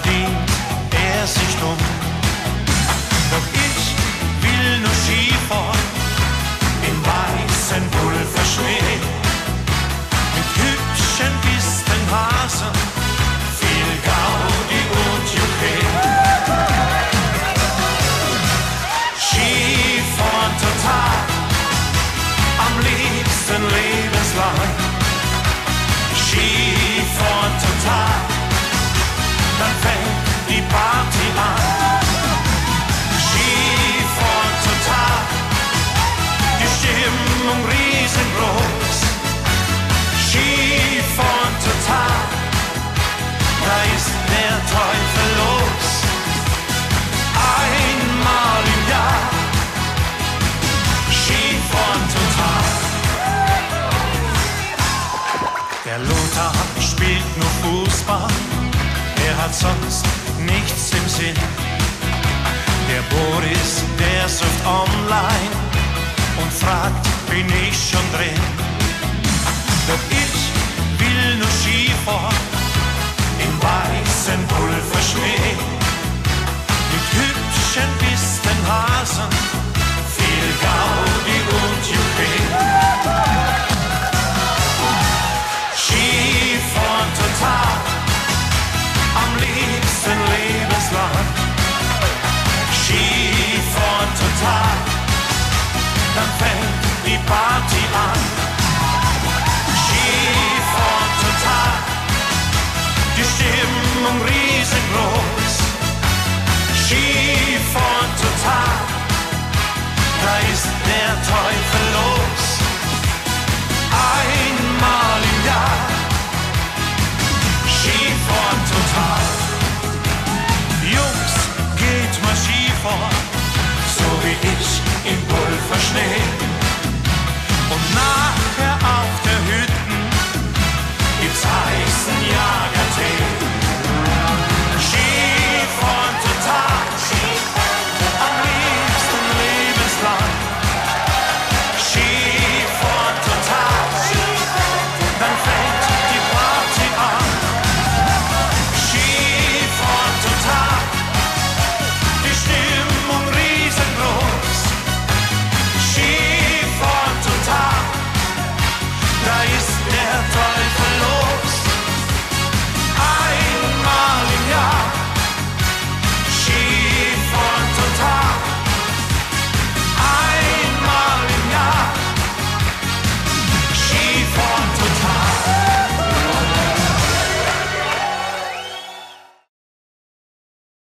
dreht er sich um. Doch ich will nur Skifahren im weißen Pulverschnee. Mit hübschen Pistenhasen, viel Gaudi und Juche. Skifahren total, am liebsten lebenslang. Skifahren total, dann fängt die Party an. Skifahren total, die Stimmung riesengroß. Skifahren total, da ist der Teufel los. Einmal im Jahr, Skifahren total. Der Lothar spielt nur Fußball, er hat sonst nichts im Sinn. Der Boris, der surft online und fragt, bin ich schon drin? Doch ich will nur Skifahren im weißen Pulverschnee. Mit hübschen Pistenhasen, viel Gaudi und Juche. Skifahren total, am liebsten lebenslang. Skifahren total, dann fängt die Party an. Skifahren total, die Stimmung riesengroß. Skifahren total, da ist der Teufel los. Einmal im Jahr, Skifahren total. Jungs, geht mal Skifahren, so wie ich im Pulverschnee.